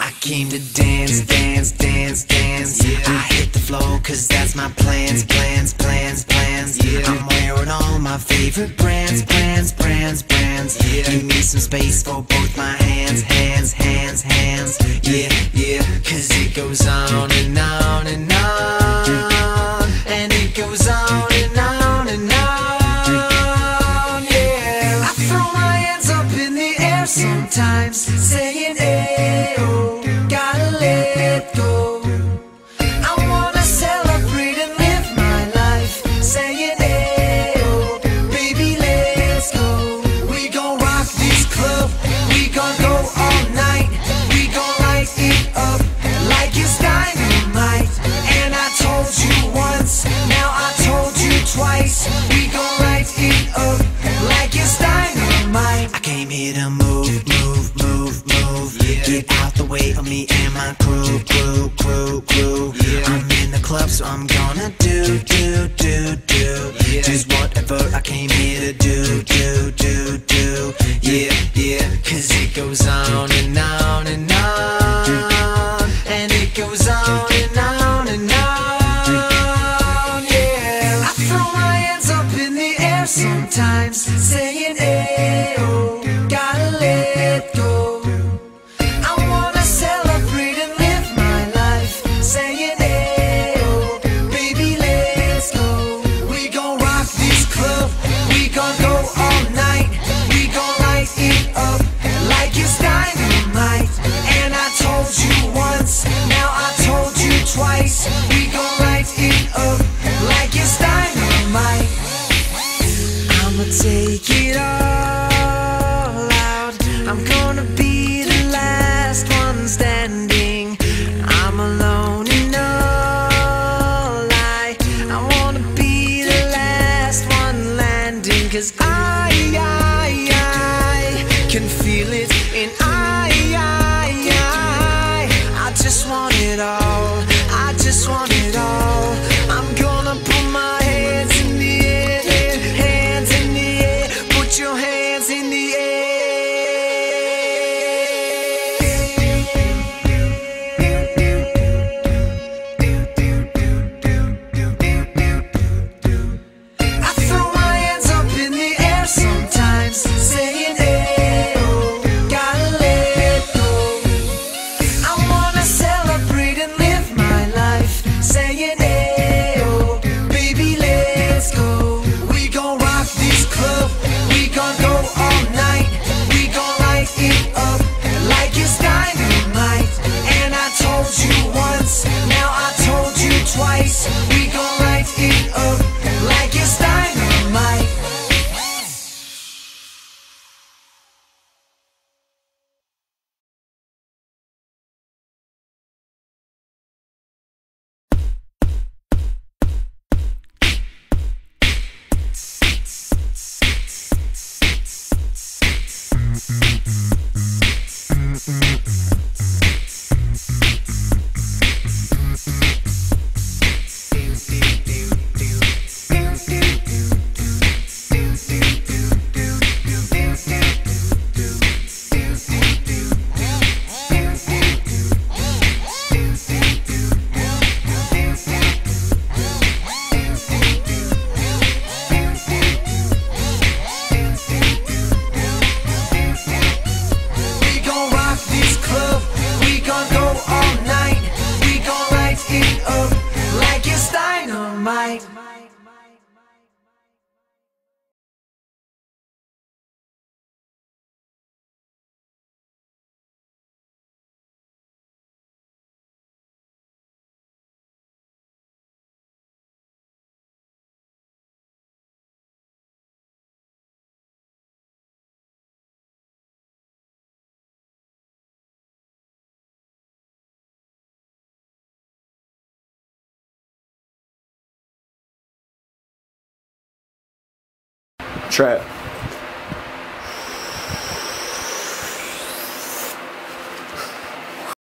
I came to dance, dance, dance, dance. I hit the floor cause that's my plans, plans, plans, plans. I'm wearing all my favorite brands, brands, brands, brands. Give me some space for both my hands, hands, hands, hands. Yeah, yeah, cause it goes on and on and on, and it goes on and on and on. Yeah, I throw my hands up in the air sometimes, saying ayo, gotta let go. I wanna celebrate and live my life, saying ayo, baby let's go. We gon' rock this club, we gon' go all night, we gon' light it up like it's dynamite. And I told you once, now I told you twice, we gon' light it up like it's dynamite. I came here to move, move, move, move. Get out the way of me and my crew, crew, crew, crew. I'm in the club, so I'm gonna do, do, do, do. Just whatever I came here to do, do, do, do. Yeah, yeah, cause it goes on and on and on, and it goes on and on and on. Yeah, I throw my hands up in the air sometimes, saying ayo, gotta let go. I wanna celebrate and live my life, saying ayo, baby let's go. We gon' rock this club, we gon' go all night, we gon' light it up like it's dynamite. And I told you once, now I told you twice, we gon' light it up like it's dynamite. I'ma take it all out, I'm gonna be the last one standing. I'm alone and all I wanna be the last one landing. Cause I can feel it, and I just want it all, I just want it all. I'm gonna put my hands in the air, hands in the air, put your hands in the I throw my hands up in the air sometimes, saying ayo, gotta let go. I wanna celebrate and live my life, saying ayo, baby let's go. We gon' rock this club, we gon' go all night, we gon' light it up like it's dynamite. And I told you once, now I told you twice, we gon' light it up like it's dynamite. We gon' rock this club, we gon' go all night, we gon' light it up like it's dynamite. Trap.